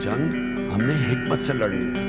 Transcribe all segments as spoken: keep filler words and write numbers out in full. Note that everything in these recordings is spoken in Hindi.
जंग हमने हिकमत से लड़नी है।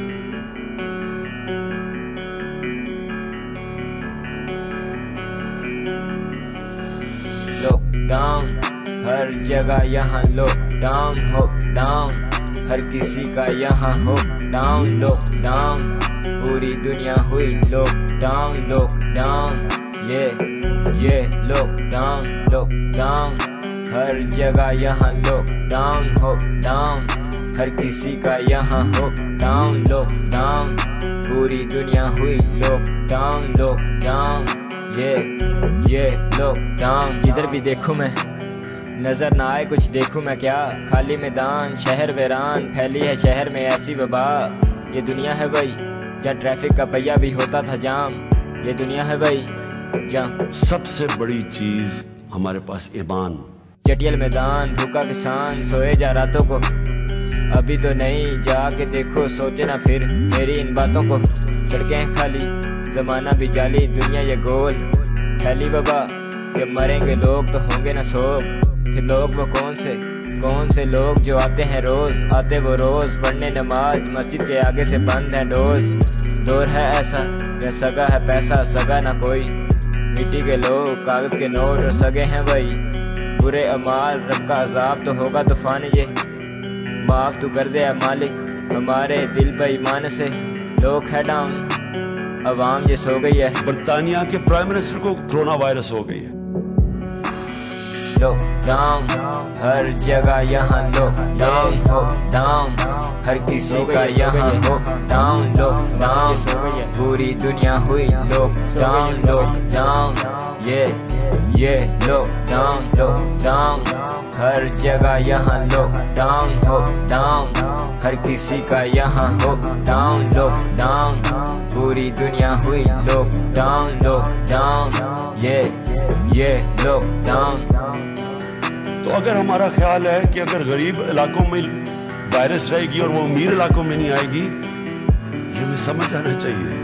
लॉकडाउन हर जगह यहाँ लॉकडाउन हो डाउन, हर किसी का यहाँ हो डाउन लॉकडाउन, पूरी दुनिया हुई लॉकडाउन लॉकडाउन, ये ये लॉकडाउन लॉकडाउन, हर जगह यहाँ लॉकडाउन हो डाउन, हर किसी का यहाँ हो डाउन लॉकडाउन, पूरी दुनिया हुई लॉकडाउन लॉकडाउन, ये ये लॉकडाउन। जिधर भी देखूं मैं नजर ना आए कुछ देखूं मैं क्या, खाली मैदान शहर वीरान, फैली है शहर में ऐसी वबा, ये दुनिया है भाई जहाँ ट्रैफिक का पहिया भी होता था जाम, ये दुनिया है भाई जहाँ सबसे बड़ी चीज हमारे पास ईमान। जटियल मैदान भूखा किसान सोए जा रातों को, अभी तो नहीं जाके देखो सोचे ना फिर मेरी इन बातों को, सड़कें खाली जमाना भी जाली दुनिया ये गोल, फैली वबा जब मरेंगे लोग तो होंगे ना सोग, फिर लोग वो कौन से कौन से लोग जो आते हैं रोज, आते वो रोज पढ़ने नमाज, मस्जिद के आगे से बंद है डोर्स, दौर है ऐसा या सगा है पैसा सगा ना कोई, मिट्टी के लोग कागज के नोट और सगे हैं वही, बुरे अमाल रब का अजाब तो होगा तूफान ये, माफ तू कर दे मालिक हमारे दिल पे ईमान से, लोग है डाउन अवाम ये सो गई है। बरतानिया के प्राइम मिनिस्टर को कोरोना वायरस हो गई है। लॉकडाउन हर जगह यहाँ लॉकडाउन हो डाउन, हर किसी का यहाँ हो डाउन लॉकडाउन, पूरी दुनिया हुई लॉकडाउन लॉकडाउन, ये ये लॉकडाउन लॉकडाउन, हर जगह यहाँ लॉकडाउन हो डाउन, हर किसी का यहाँ हो डाउन लॉकडाउन, पूरी दुनिया हुई लॉकडाउन लॉकडाउन, ये ये लॉकडाउन। तो अगर हमारा ख्याल है कि अगर गरीब इलाकों में वायरस रहेगी और वो अमीर इलाकों में नहीं आएगी, ये हमें समझ आना चाहिए।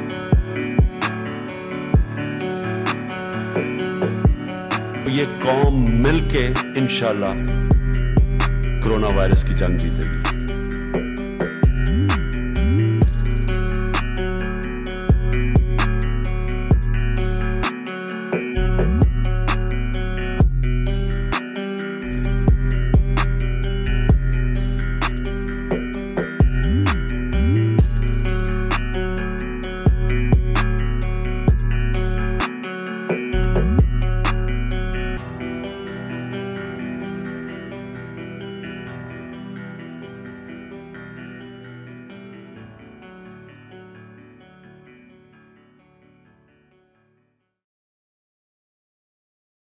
ये कौम मिलके इंशाल्लाह कोरोना वायरस की जंग जीतेगी।